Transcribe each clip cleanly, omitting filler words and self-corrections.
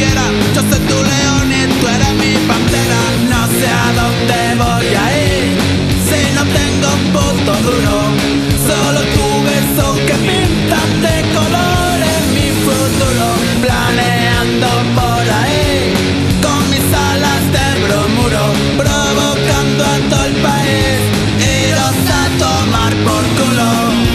fiera, yo soy tu león y tú eres mi pantera. No sé a dónde voy a ir si no tengo un puto duro. Solo tu beso que pintan de colores mi futuro. Planeando por ahí con mis alas de bromuro, provocando a todo el país, iros a tomar por culo.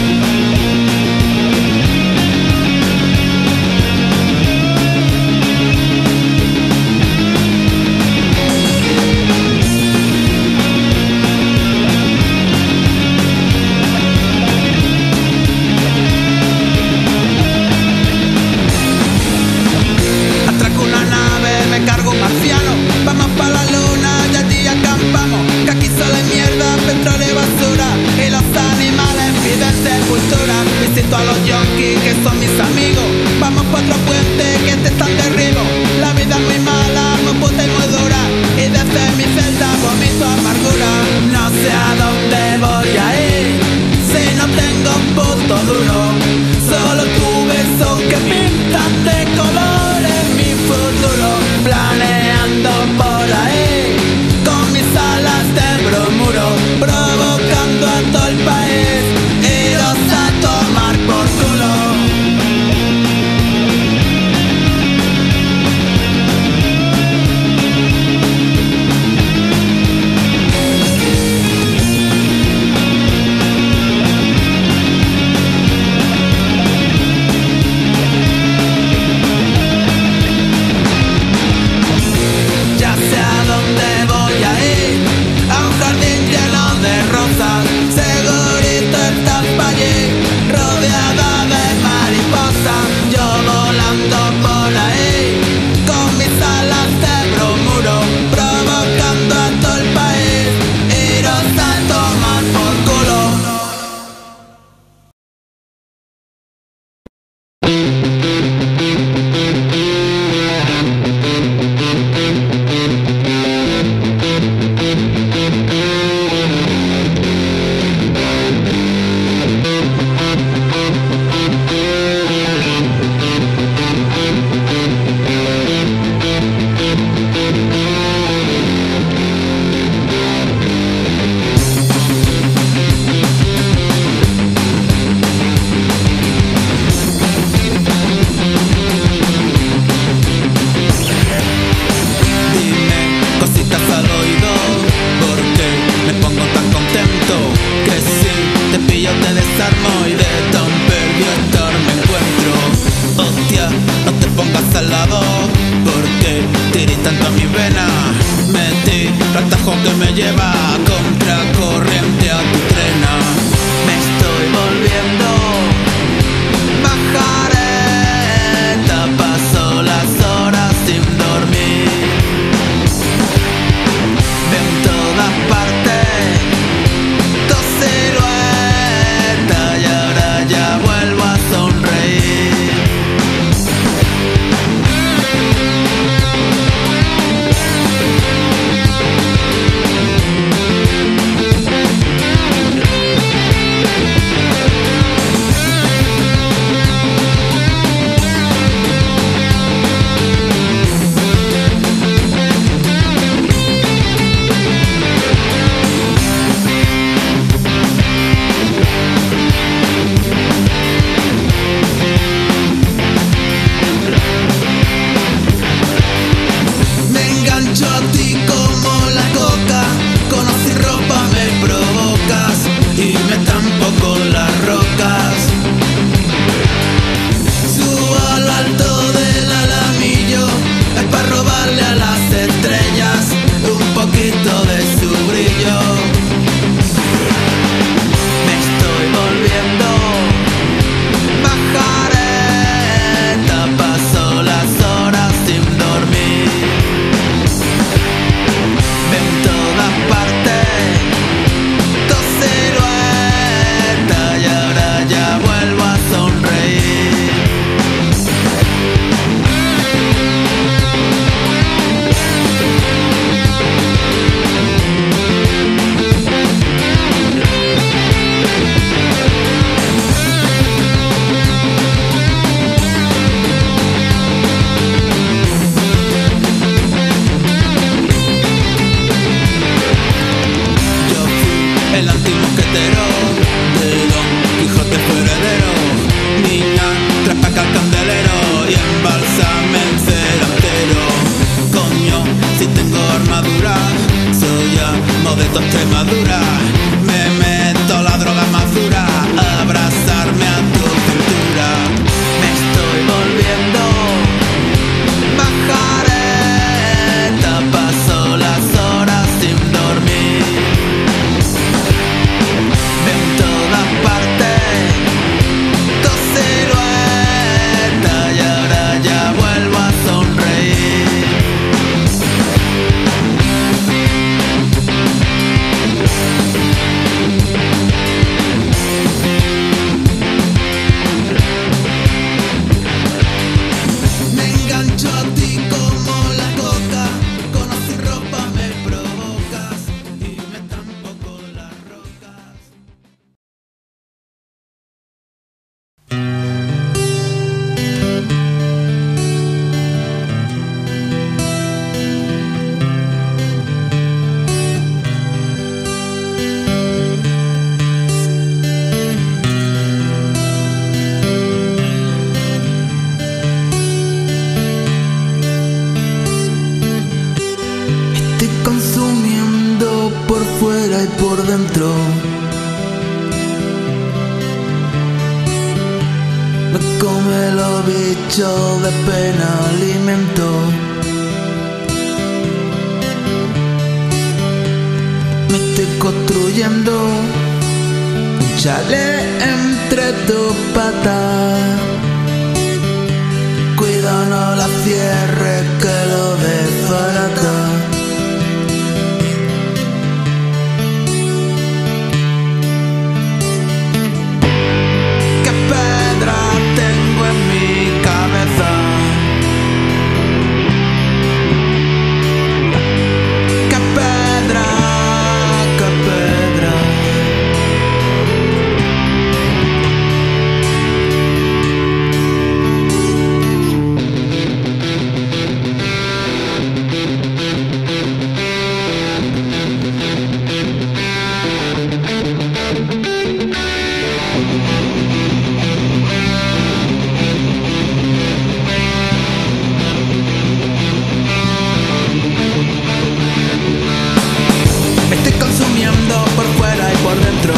Cargo un marciano, vamos pa' la luna y allí acampamos. Que aquí solo hay mierda, petróleo y basura, y los animales piden sepultura. Visito a los yonkis que son mis amigos, vamos pa' otro puente que este está en derribo. La vida es muy mala, muy puta y muy dura, y desde mi celda vomito amargura. No sé a dónde voy a ir si no tengo un puto duro. Solo tu beso que pintan de colores mi futuro. Planeando por ahí con mis alas de bromuro, provocando a todo el país, iros a tomar por culo. Segurito estás pa' allí, rodeada de mariposas. Yo volando por ahí con mis alas de bromuro, provocando a todo el país, iros a tomar por culo. Que me lleva a contracorriente a tu trena. Me estoy volviendo, bajaré, paso las horas sin dormir. Veo en todas partes tu silueta y ahora ya vuelvo a sonreír. fuera y por dentro. Me come los bichos de pena, alimento. Me estoy construyendo un chalet entre tus patas. Cuida, no la cierres, que lo desbarata. Por fuera y por dentro.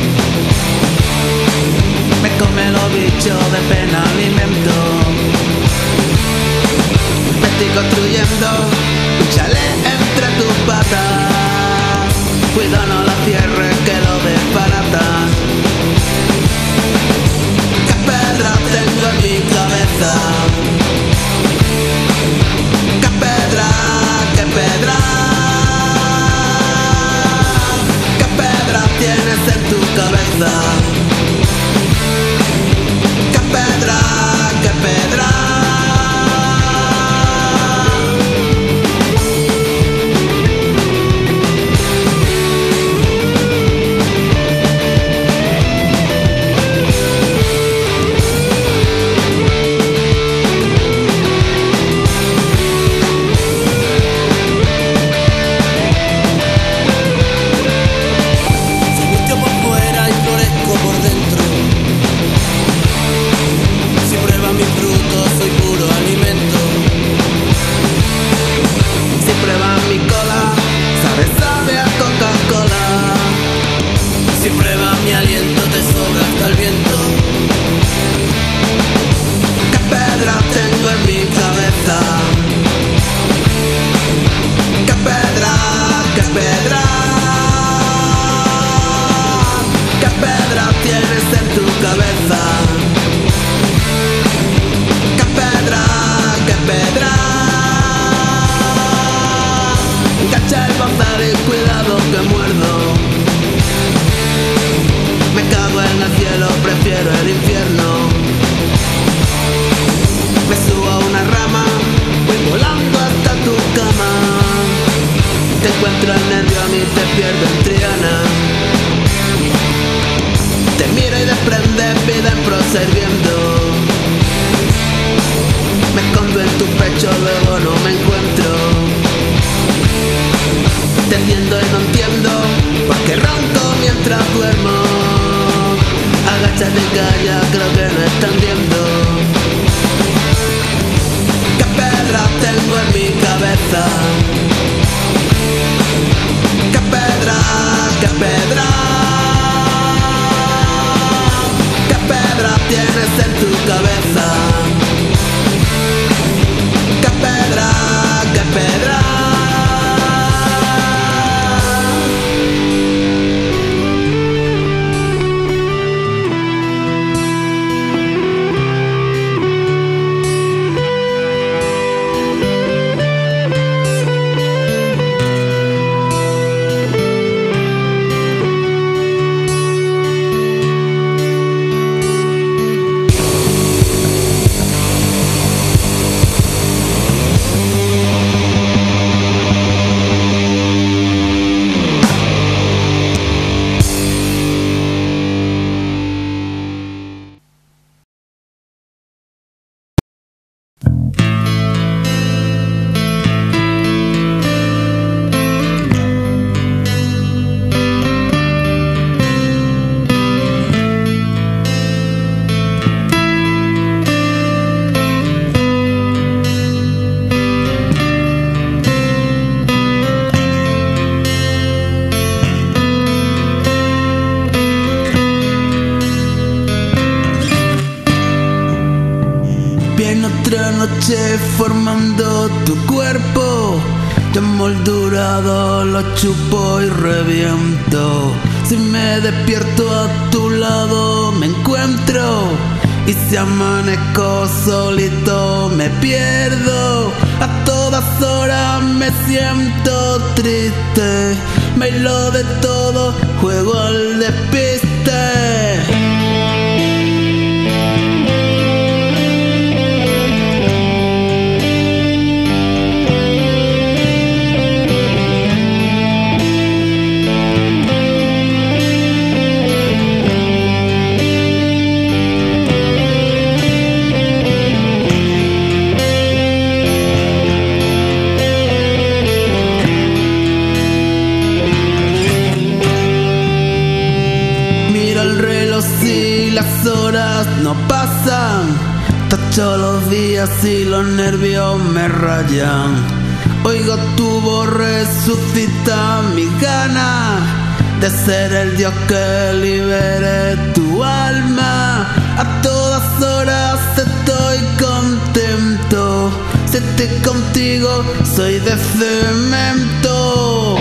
Me come los bichos de pena, alimento. Me estoy construyendo un chalet entre tus patas. Cuida, no la cierres, que lo desbaratas. Qué pedras tengo en mi cabeza. Qué pedras tienes en tu cabeza. Qué pedra, qué pedra. Sabe a Coca-Cola. Si prueba mi aliento te sobra hasta el viento. Qué pedras tengo en mi cabeza. Qué pedras, qué pedras. Qué pedras tienes en tu cabeza. Qué pedras, qué pedras. Cacha el bazar y cuidado que muerdo. Me cago en el cielo, prefiero el infierno. Me subo a una rama, voy volando hasta tu cama. Te encuentro el nervio, a mí te pierdo en Triana. Te miro y desprendes vida en proserviendo. Me escondo en tu pecho, luego no me encuentro. Te entiendo y no entiendo, porque ronco mientras duermo. Agáchate y calla, creo que no están viendo. Qué pedras tengo en mi cabeza. Qué pedras, qué pedras. Qué pedras tienes en tu cabeza. Qué pedras, qué pedras. quemando tu cuerpo. Te moldurado, lo chupo y reviento. Si me despierto a tu lado me encuentro, y si amanezco solito me pierdo. A todas horas me siento triste, bailo de todo, juego al despiste. Si las horas no pasan, tacho los días y los nervios me rayan. Oigo tu voz, resucita mi ganas de ser el Dios que libere tu alma. A todas horas estoy contento, si estoy contigo soy de cemento.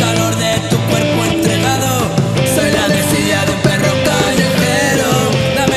Dame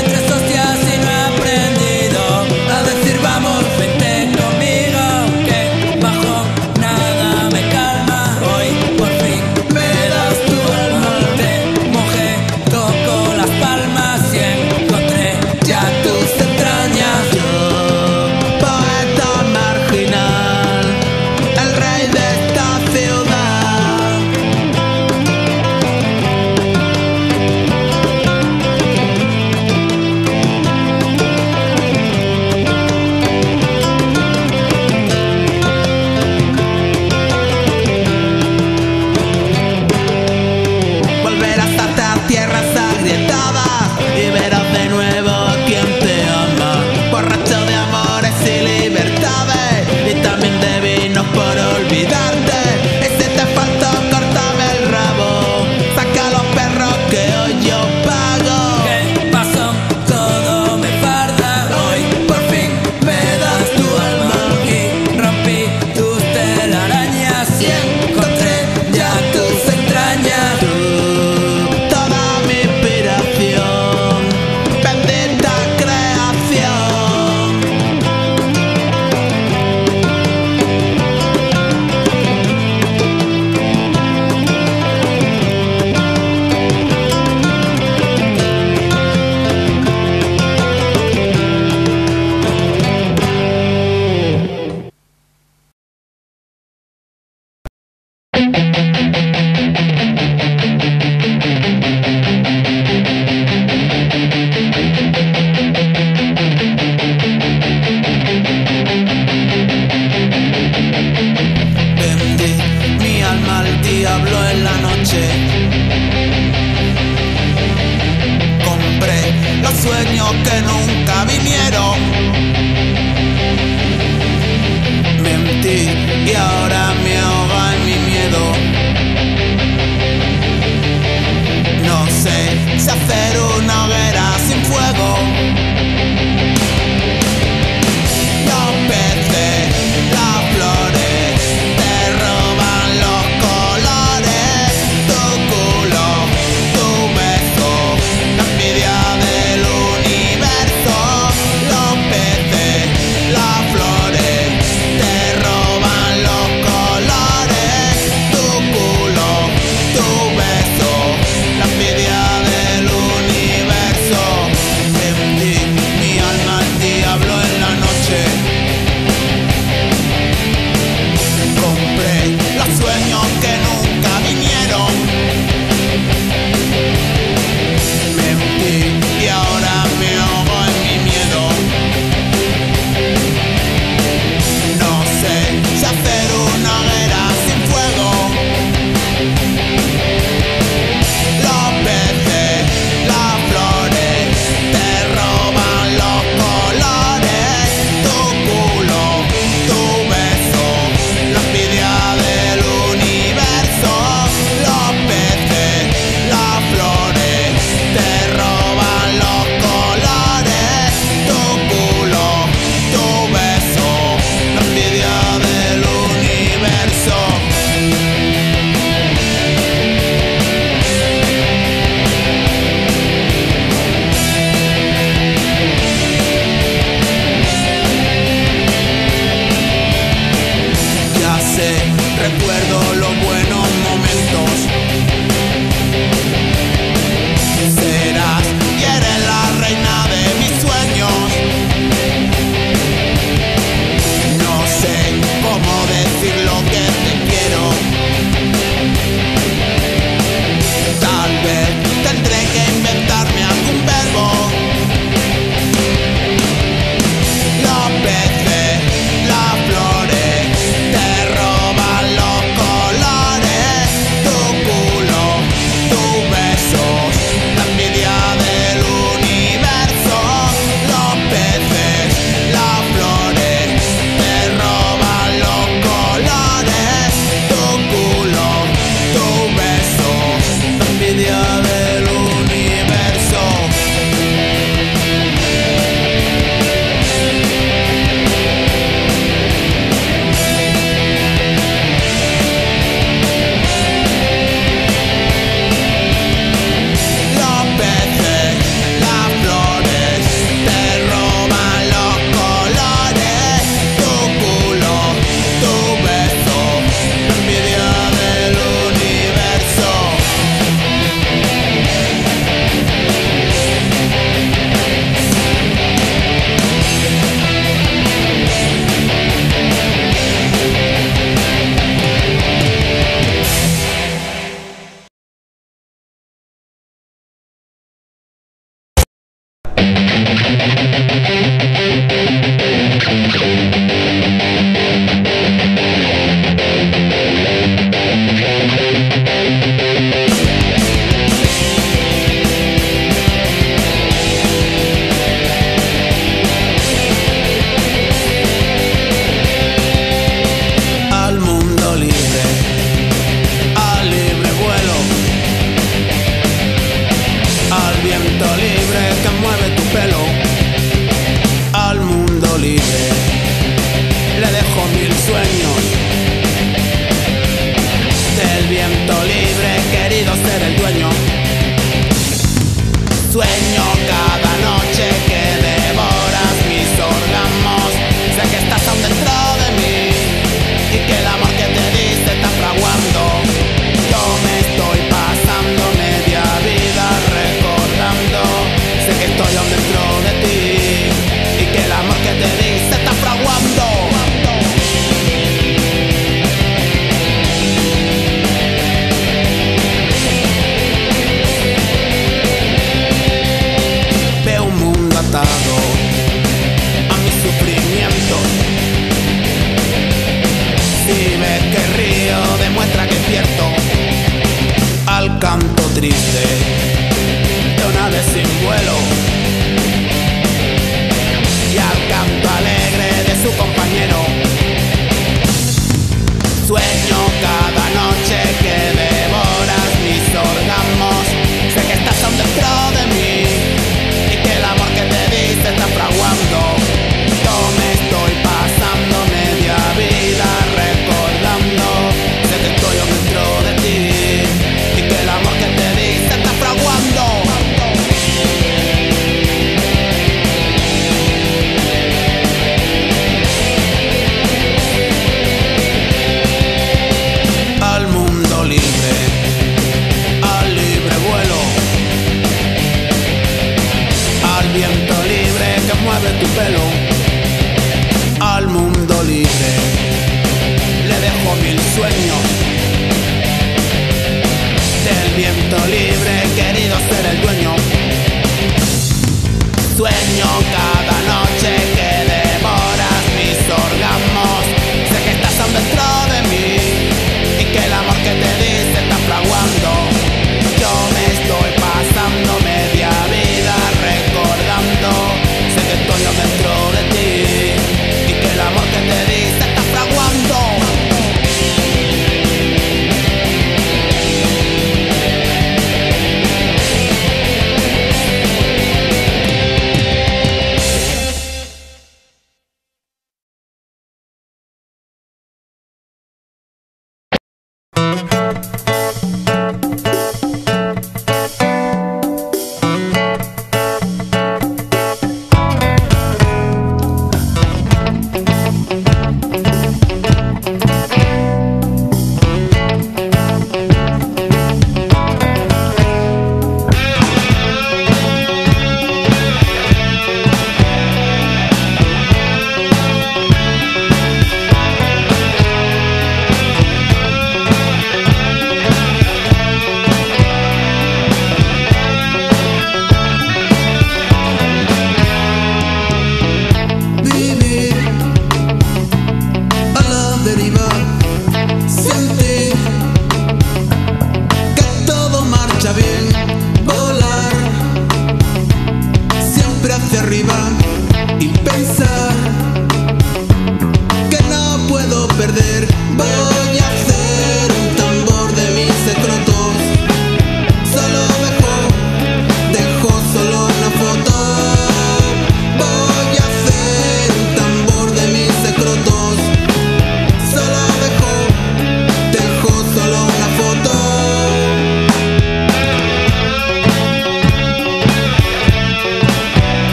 pelo. Al mundo libre le dejo 1000 sueños. Del viento libre he querido ser el dueño. Sueño cada noche que devoras mis orgasmos. Sé que estás aún dentro de mí y que el amor que te di se está fraguando. Yo me estoy pasando media vida recordando. Sé que estoy aún dentro de ti y que el amor que te di se está fraguando. Veo un mundo atado a mi sufrimiento. Si ves que río, demuestra que es cierto. Al canto triste de una ave sin vuelo y al canto alegre de su compañero. Sueño cada noche que devoras mis orgasmos. Sé que estás aún dentro de mí y que el amor que te di se está fraguando. Yo me estoy pasando media vida recordando. Sé que estoy aún dentro de ti y que el amor que te di se está fraguando. Al mundo libre, al libre vuelo, al viento libre que mueve tu pelo. Al mundo libre le dejo 1000 sueños. Del viento libre he querido ser el dueño. Sueño cada noche que devoras mis orgasmos. Sé que estás aún dentro de mí y que el amor que te di se está fraguando. Yo me estoy pasando media vida recordando. Sé que estoy aún dentro de ti y que el amor que te di se está fraguando.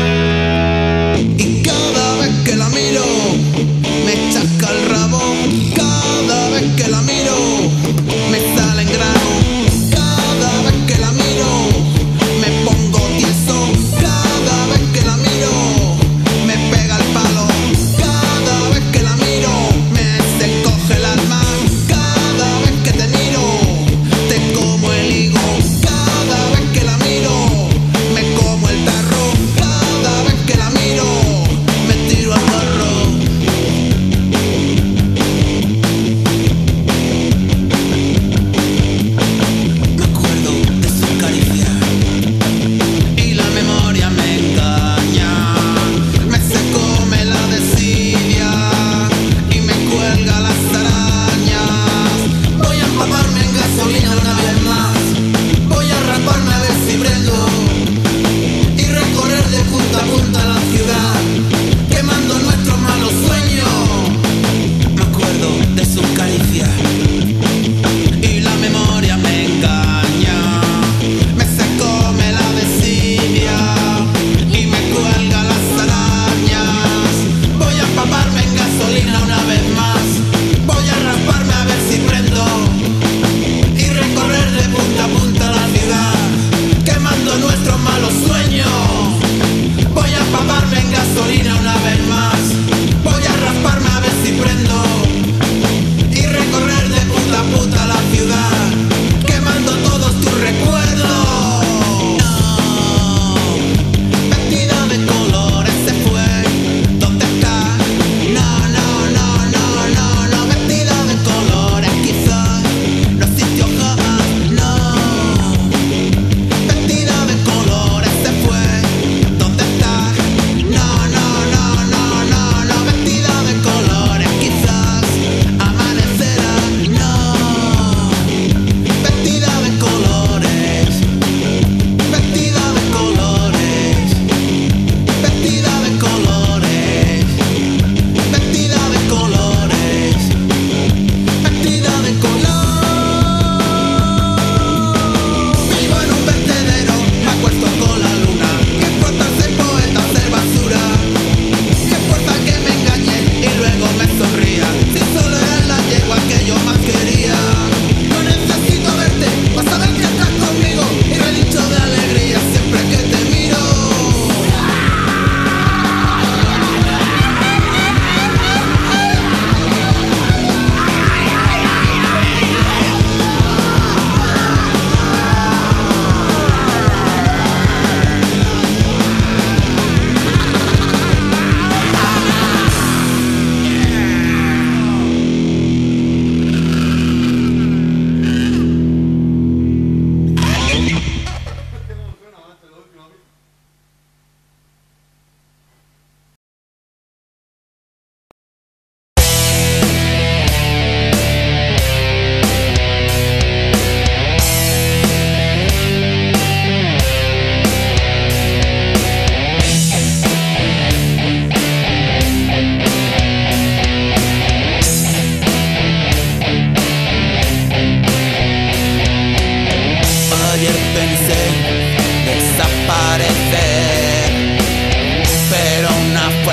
Y cada vez que la miro me chasca el rabo.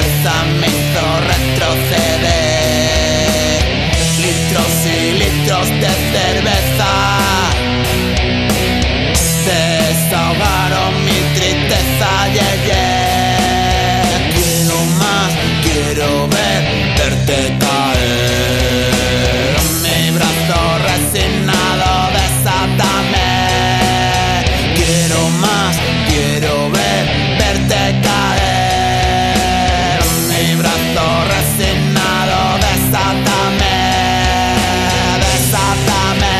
tristeza me hizo retroceder. Litros y litros de cerveza desahogaron mi tristeza, yeah, yeah. Quiero más, quiero verte caer. Mi brazo resignado, desátame. Quiero más, quiero verte caer. Mi brazo resignado, desátame, desátame.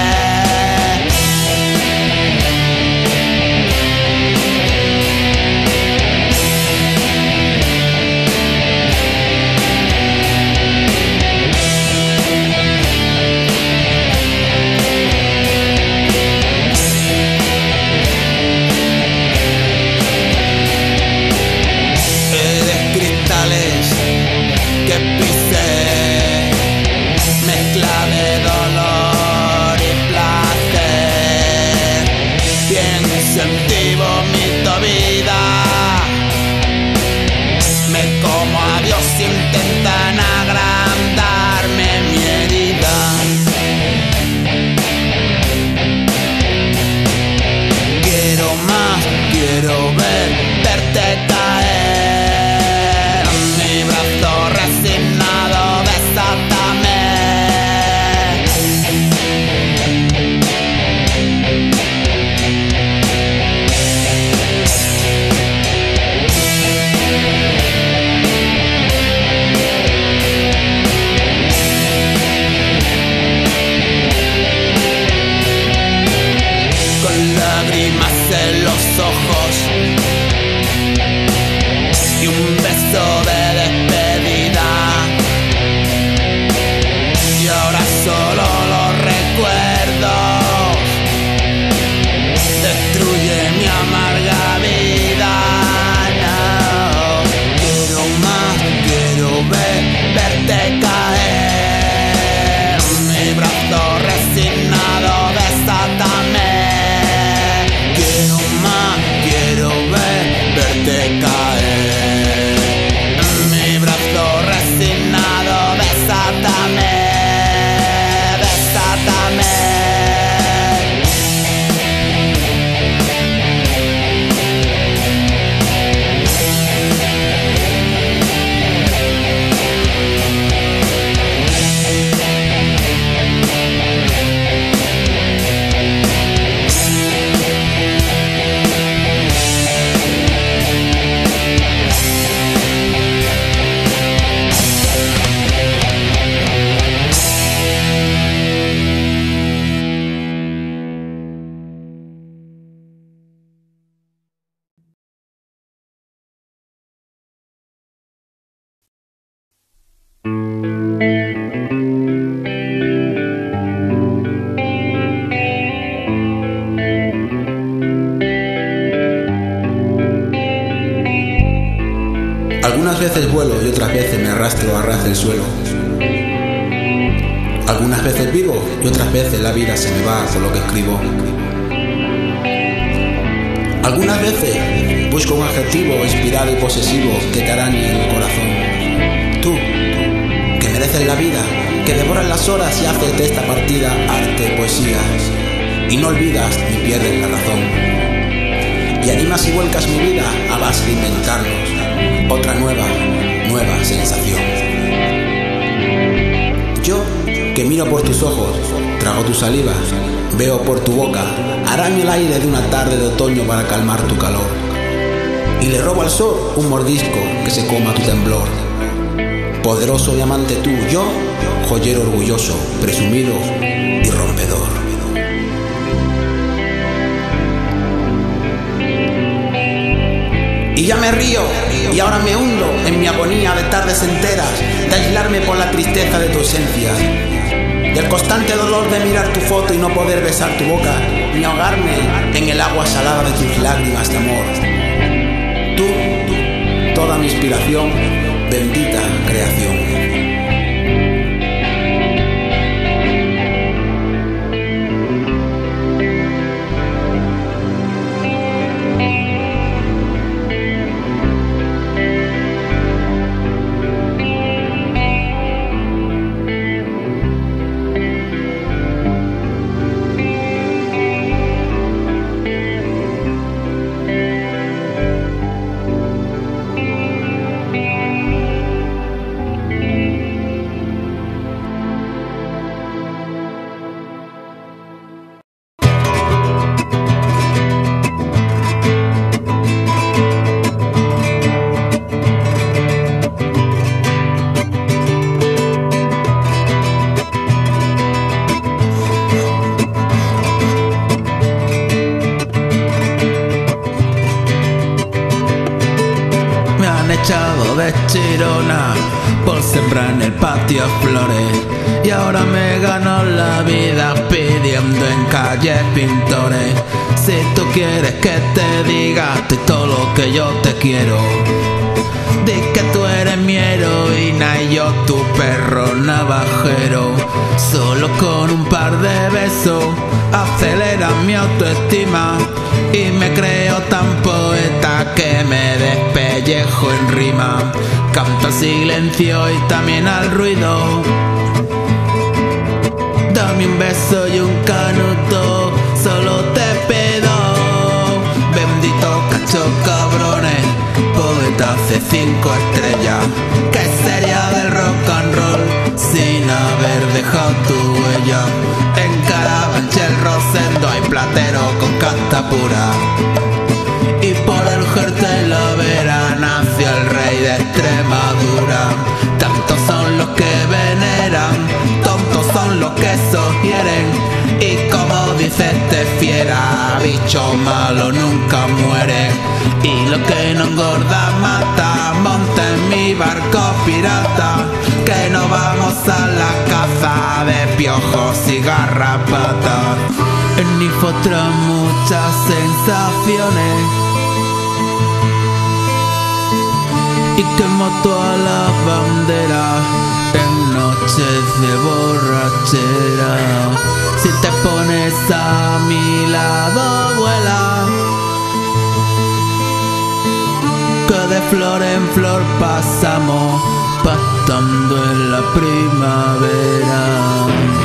Que pisé, mezcla de dolor y placer. Pienso en ti, vomito vida. Me como a Dios, intentan agrandarme mi herida. Quiero más, quiero verte caer. Mi brazo resignado, desátame. Con lágrimas en los ojos y un beso de despedida, y ahora solo los recuerdos destruye mi amarga vida. No, quiero más, quiero verte caer. Mi brazo resignado, desátame. Quiero más, quiero verte caer. Mi brazo resignado, desátame, desátame. Algunas veces vuelo y otras veces me arrastro a ras del suelo. Algunas veces vivo y otras veces la vida se me va con lo que escribo. Algunas veces busco un adjetivo inspirado y posesivo que te arañe en el corazón. Tú, que mereces la vida, que devoras las horas y haces de esta partida arte, poesía, y no olvidas ni pierdes la razón. Y animas y vuelcas mi vida a base de inventarnos otra nueva sensación. Yo, que miro por tus ojos, trago tu saliva, veo por tu boca, araño el aire de una tarde de otoño para calmar tu calor. Y le robo al sol un mordisco que se coma tu temblor. Poderoso y amante tú, yo, joyero orgulloso, presumido y rompedor. Y ya me río, y ahora me hundo en mi agonía de tardes enteras, de aislarme por la tristeza de tu ausencia, del constante dolor de mirar tu foto y no poder besar tu boca, ni ahogarme en el agua salada de tus lágrimas de amor. Tú, toda mi inspiración, bendita creación. sembré en el patio flores y ahora me gano la vida pidiendo en calle pintores. Si tú quieres que te diga de todo lo que yo te quiero, di que tú eres mi heroína y yo tu perro navajero. Solo con un par de besos acelera mi autoestima y me creo tan poeta que me despellejo en rima. Canto al silencio y también al ruido. Dame un beso y un canuto, solo te pido. Bendito cacho cabrones, poeta hace 5 estrellas. ¿Qué sería del rock and roll sin haber dejado tu huella? En Carabanchel Rosendo hay platero con casta pura y por el Jerte de la Vera nació el rey de Extremadura. Tantos son los que veneran, tontos son los que sostienen, y como dice este fiera, bicho malo nunca muere. Y lo que no engorda mata, monta en mi barco pirata, que no vamos a la caza de piojos y garrapatas. En Ifo otras muchas sensaciones y quemo todas las banderas en noches de borrachera. Si te pones a mi lado vuela, que de flor en flor pasamos pastando en la primavera.